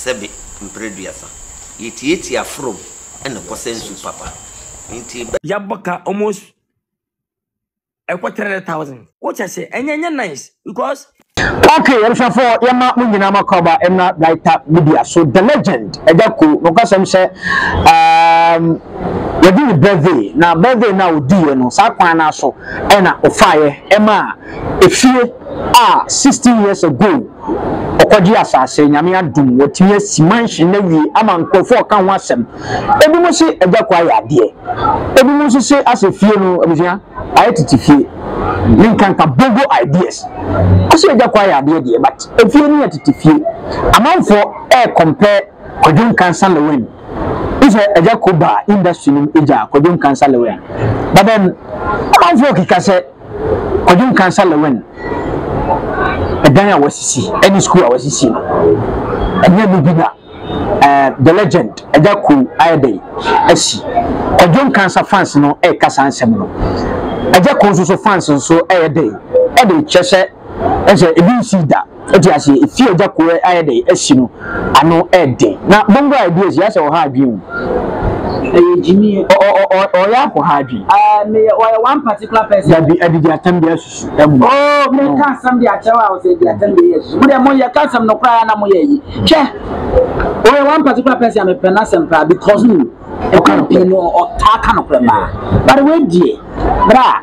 sebe mpreduasa yeti afro and kosensu papa nti Yabaka almost a 200,000. What I say, and nice because okay, for Yama Munama Koba and not like that media. So the legend, Agya Koo, because I'm saying, we're doing birthday now, dear no, Sakwana so, and a fire, Emma, if you are 16 years ago. Okoji asase nyame adum wotie simanhye na wi amankofo kan wasem ebi mo se Agya Koo ayade ebi mo se asefie no abusua ayetetifie linkanka bongo ideas ose Agya Koo ayade de but efie ni atetifie amanfo compare Kwadwom Cancer Lil Wayne is Agya Koo ba industry ni eja Kwadwom Cancer Lil Wayne but then amanfo kika se Kwadwom Cancer Lil Wayne Agya was see any school I was see and then the legend Agya Koo ayade esi Kwadwom Cancer fans no e kasa ansem no Agya Koo so fans so ayade e dey chese ese ebi see da eti ase efi Agya Koo ayade esi no ano e dey na bongo ideas ya se o ha adwin Jimmy or ya for Haji. Me or one particular person that be added your 10 years. Oh, me can't some the I was say 10 years. But I'm your can't some no cry na moye. Che. Or one particular person I'm a penasem because you can't pay no or talk no problem. But wait dear. Bra.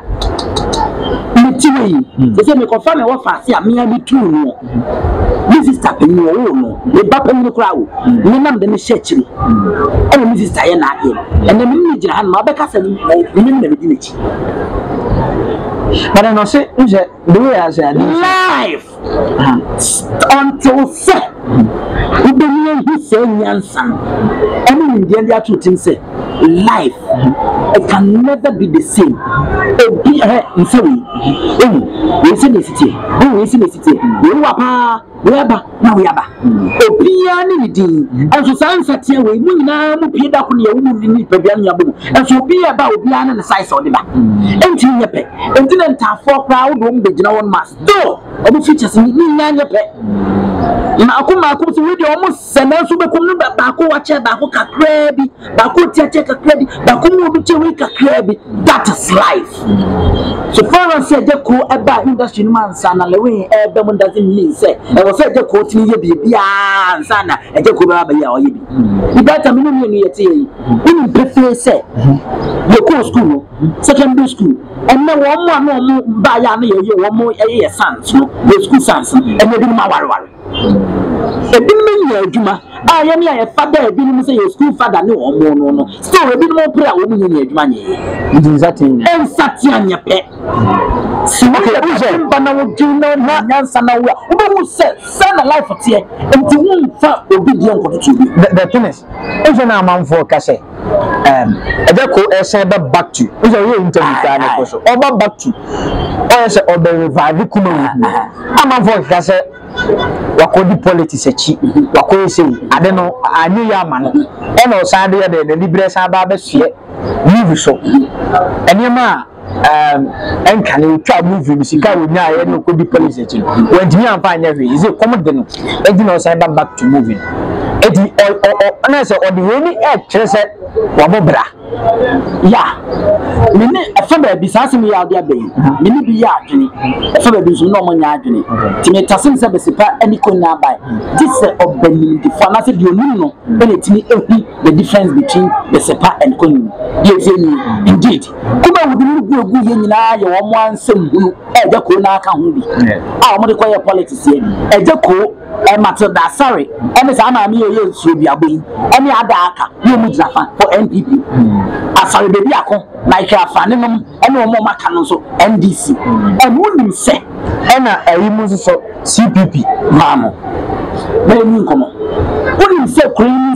They say me confirm me what fast me and me true no. This is tapping no no. The bapping the crowd. Me nam the shechiri. And Mrs. Diana here. And the minute and my back as a minute. But I know say the way I said life until say we believe he say Yansan. I mean the other two things say life it can never be the same. Be in sorry. We see the city. We see the city. We wapa. We aba. Now we aba. Opia ni di. And so sansa tie we mu nyina mu pie da ko ne wu ni pebia nya bo. And so be aba obia na size o de ba. Enti nyepe. Enti na ntafo kra wo do mbegina won mas. Do. Obi features ni nyepe. Na akuma so we de almost sena so be kom no ba ko wache ba ko kakra bi. Ba ko tiache kakra bi. Ba ko mu bi che we kakra bi. That is life. So far as Agya Koo eba industry man sana Lil Wayne ebe mo doesn't mean say e was Agya Koo tini ye bia sana Agya Koo ba ya oye bi the data me no ye tie yi we prefer say ye ko school secondary school and na wo mo na mo ba ya na ye wo mo ye sans no the school sans and ye bi ma ware ebi me ye adwuma a ye me ye father ebi ni say ye school father ne wo mo no still ebi mo pray a wo mo ye adwuma nye it is that thing en satia nya pe so okay uze bana wo dino na nyansa na wo obo se na life tie enti wo mfa obi die nkoto tu the thing is uze na amanfo ka say Agya Koo say back to uze we interview ka na ko so oba back to o say oba revive kuma amanfo ka say wakodi politics echi wakoye say ade no anyu ya ma no e no sa de de libre sa ba ba hye live so enema enkane twa movie misika wonya ye no kodi politics echi wantimi amfa anya hwe is it comedy no edi no sa back to movie edi na say odi we ni e kire say wabobra ya mini afa ba bi sa simi ya dia be mini bi ya adwene afa ba bi so no mo nya adwene timi tasim se besipa ani ko na bai this obani the for say the only no when timi ehu the difference between besipa and konu yes indeed kuma wuduru gugu ye nyina ye wo mo ansem hunu Agya Koo na aka ho bi a mo de koye politics ye Agya Koo Matilda sorry ene sa na me ye so bi aboyi ene ada aka ye mu jirafa for NPP asare bebi akon na ihwa afane nom ene o mo maka no so NDC and wonim se ena ayimu so CPP mamo me ni nkomo wonim se kunu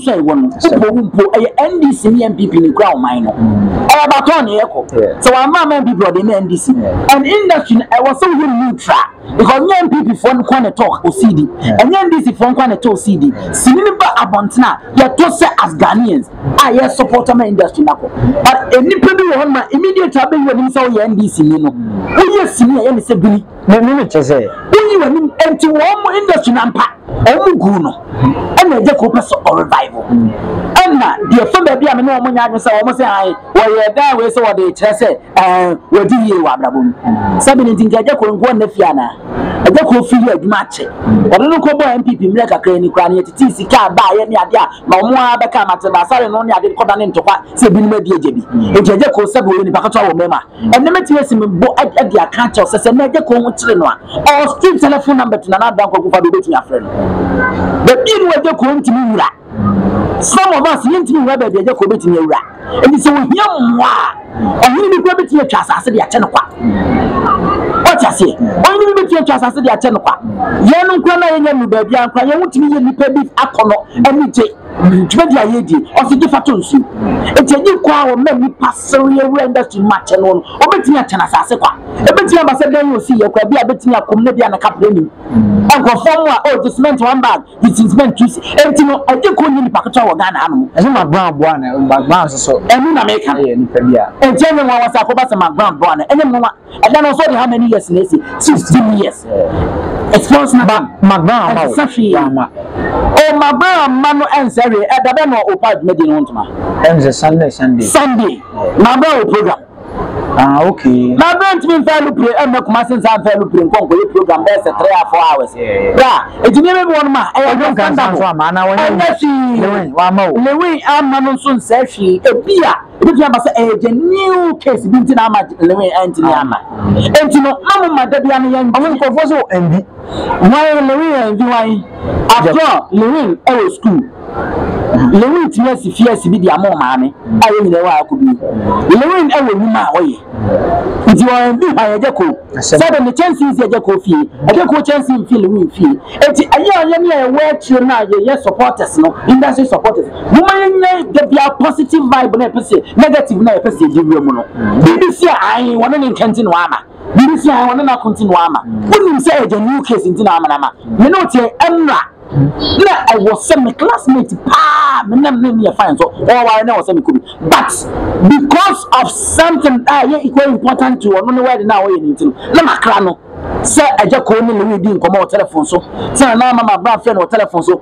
so e won mpo NDC ni MPP ni kra o man no e ba ton e ko so wa ma MPP o de na NDC and industry I was so neutral because MPP for no talk o CD and NDC for no talk CD sinini ba abontena ya to say as Ghanaians I support my industry nako but enipa bi wo ma immediate abe yo nim say o NDC ni no wo yes ni ya ni say bili me chese wo nim enti wo mo industry na mpa o mu gu no e na je ko person revival na the from baby am no mo nya adwo say wo mo say ai wo ye da we say wo de kire say wo di ye wa abrabom sabi ni tinka je ko ngo na fia na je ko fi ye adwuma che wo no ko bo MPP mre kakra ni kwa na titi sika ba ye ni ade a ma mo abeka mate ba sare no ni ade ko da ne ntokwa say bi ni ma die jebi je ko sabi wo ni pakatwa wo mema enne meti esi me bo ade aka che say na je ko ho kire no a or street telephone number to na na dan ko fa do betumi afre no the bin we je ko ntimi wura some of us yintimi wura be je ko betumi wura eni se wo hia mwa ohini bi ko betumi atwa asase de ache no kwa what you say ohini bi betumi atwa asase de ache no kwa ye no nkwa na ye nya nu ba bia nkwa ye wutimi ye nipa bi akono eni je Jumedi ayedi osidi fatonsu eteji kwa wo memi pasori ewe industry match no obetimi acha na sase kwa ebetimi ambassador yo si ye kwa bia betimi akom na bia na kapreni anko form wa the cement one bag the cement two enti no eje ko nyi pakatwa wo Ghana anu ese Mcbrown boa na Mcbrown so enu na make ye nipa bia eje ne wa wasa ko ba se Mcbrown boa na enyem no wa eda no so de how many years na esi 16 years experience na Mcbrown ma o Mcbrown manu ense dabe no opad medi no ntuma enze Sunday Mcbrown program okay Mcbrown timi falu play e kuma sense an falu play nko ye program be se 3 or 4 hours ejini me won ma e don kan so ma na won wa ma Lil Wayne amma no so nse hwi ebia ebi aba se eje new case bi ntina ama Lil Wayne antini ama entino mamu madabia no yan omo ko fo so endi why Lil Wayne endi why after Lil Wayne e school Lil Wayne tiya si fie bi di ama maame aye nyine wa akubi Lil Wayne e wo nyuma oye nti wa bi ha Agya Koo sabe ne chances Agya Koo fie Agya Koo chances fie Lil Wayne fie enti aye ne e we tire na ye supporters no industry supporters mo yen de bia positive vibe na pese negative na pese jiwe mu no BBC ai wona ne nkenti no ama BBC ai wona na konti no ama wonim say Agya new case ntina ama na ma me no tie emra na I was semi classmate me na fine so all why na was semi could but because of something equally important to one where now we need to na makra no say Agya Koo ni we di nkomo o telephone so say na mama bra friend o telephone so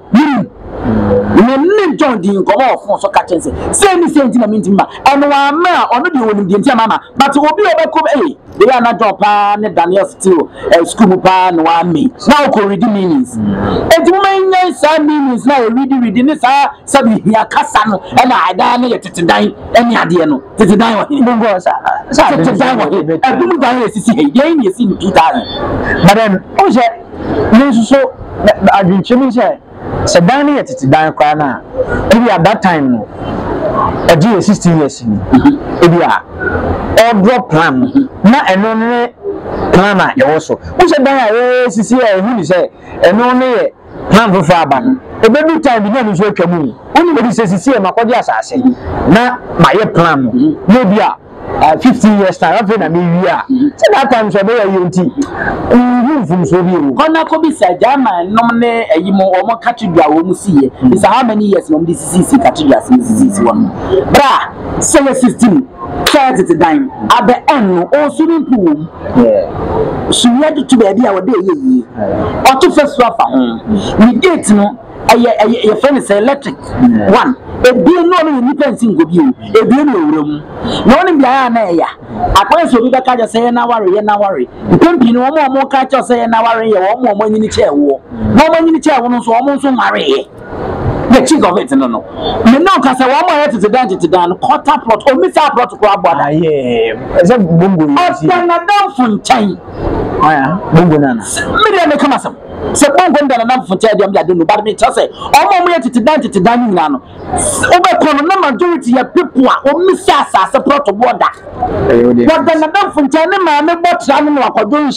me John di nkomo o phone so ka chense say ni say ntina minti ma eno wa ma ono di woni di ntia mama but obi obeko they are not drop ne Daniel still school pa no wa me now ko read meanings e du men say meanings na read ni sa sabi hia kasa no e na ada na ye tetedan eni ade no tetedan wa bongo sa tetedan wa e du mu dan esisi he ye ni esi ni 2000 but then o je ni so adwinchimi se dan ye tetedan kwa na e at that time no e di 16 years ni e bi all drop plan na eno ne plan na e wo so wo se dan a sisi e hu ni se eno ne ye plan for aba no e be do time bi na ni so atwamu oni be se sisi e makodi asase na ma ye plan no no bi a 15 years time after na me wi a se that time so be ya yenti fum so bi o kona ko bi sa jama nom ne ayimo o mo katudua wo mu siye is how many years nom this sisi katudua sisi one bra 16 30 to dine at the end o swimming pool so we had to be a wo dey ye o to first wafa we date no your friend is electric one e bi no ni pensin go bi o e bi no wuram no ni bia na ya akwan so bi ka ja say na worry pempi no mo ka cha say na worry ye wo mo nyini che wo no mo nyini che wo no so mo so mare the chief of it no me no ka say wo mo yet to dan quarter plot o mi sa plot ko aboda ye e say bongo yi na dan funchan aya bongo na me dey me kama sam se bongo nda na funchan dem da no but me cha say o mo yet to dan ni na no o be kono na majority ya people a o mi sa plot border what the na dan funchan ne ma me botra no akwadon so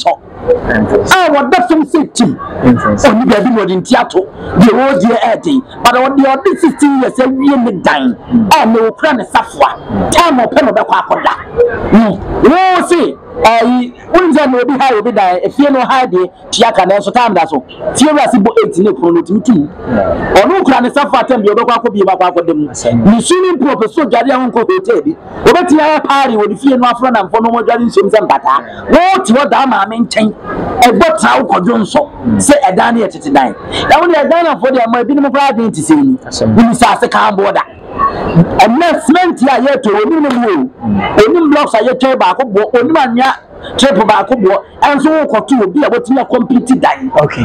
Ah, what that some say team. Only be able to theater. The whole year eating, but on the 16 years every year dying. Ah, no crown safwa. Time of pen of the quacoda. No, see. Unza no bi ha obi dan efie no ha de tiaka na so time da so tie wasi bo 8 ne pro no timi onu kura ne safa tem bi obekwa ko bi ba kwa dem ni swimming pool pe so dware an ko hotel bi obeti ya party wo fie no afro na mfo no mo dware nsom se mbata wo ti wo da ma me nchen e bota wo kodwo nso se edan ne etete dan da wo ne edan na fo de ma bi no mo pra den ti se ni ni sa se kan boda investment ya yeto oni no mo oni blocks ya yeto ba ko bo oni manya triple ba ko bo enso ko to obi a botimi complete die okay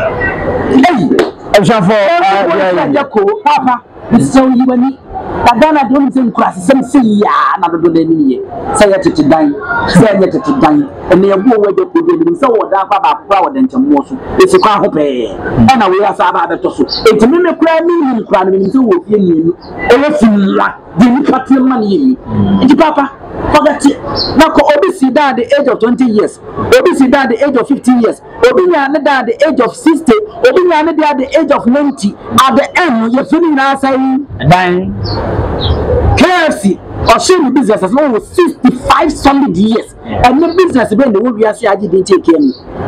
for Agya Koo papa so you mani Dana don't think class some say ya na do na ni say ya tete dan say ya tete dan and ya go we go do so wo da ba kwa wo den chamo so esi kwa ho pe na we asa ba beto so etimi me kra ni kra ni so wo fie ni e wo finwa di ni patie man yi enti papa forget it na ko obi si da at the age of 20 years obi si da at the age of 15 years obi nya na da at the age of 60 obi nya na da at the age of 90 at the end you feeling na say dan KFC or shame business as long as 65 solid years and the business when the world we are see didn't take care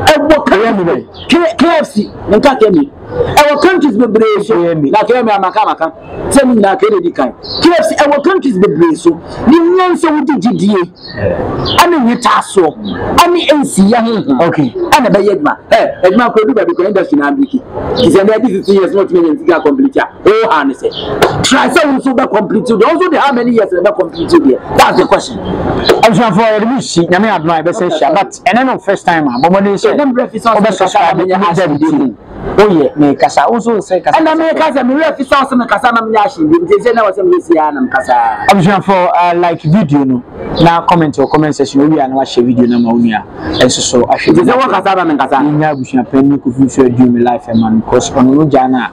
me KFC nka kemi our countries be breso na kemi amaka tell me na kere di kan KFC our countries be breso ni nyanso wudi gidie ani nyita so ani ensi ya okay ana be yedma edma ko du ba bi ko industry na ambiki is and 50 years not mean to complete oh and say try so be complete also they how many years they be complete there that's the question I'm sure for the music nyame admire be say but and then first time bomodin say them breakfast oh yeah me kasa also say kasa and me kasa me refi sauce me kasa na me ashi bi say na was me see ya na kasa I'm sure for like video no na comment or comment section we na wa share video na ma unia enso so ahwe say wa kasa ba me kasa nya abushia pani ko fi so do me life man because on no jana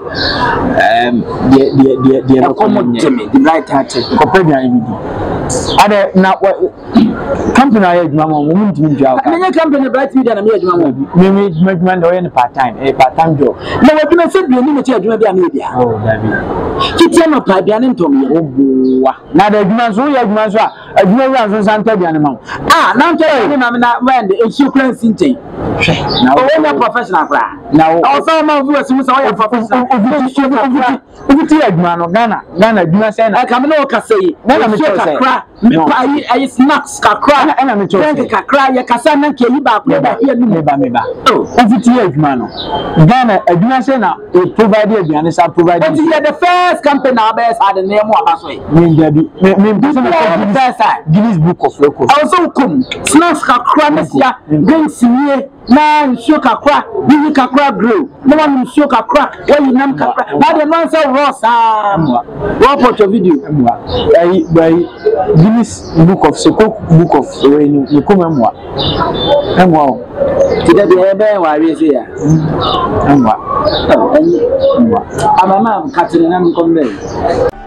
the common the right heart ko premier video ade na company aye adwuma mo mu ntimi dwa ka na company bright media na me adwuma mo me adwuma ndo ye part time job na wadwuma se bi ni me ti adwuma bi a me bia oh dabi kiti no pa bia ne ntom ye obuwa na da adwuma so ye adwuma so a adwuma wi anso santa bia ne ma na nto ye na me na when insurance nten na o na professional kra na o so ma vu asu so ye professional o ti adwuma no Ghana adwuma se na ka me no ka sei na me to say me pa ayi snacks kakra na me to say kakra ye kasa na ke yi ba ba ye nu me ba o ti adwuma no Ghana adwuma se na o provide aduane sa provide it is the first company na best had the name of aso me dabi me person na Guinness Book of Records also come snacks kakra na sia drinks nie na nsuo kakra bibi kakra grow no one nsuo kakra we nam kakra na the man say ross what put your video by Guinness Book of Book of Renew you come emwa today the ebe wa we say ya emwa amama katine na mkombe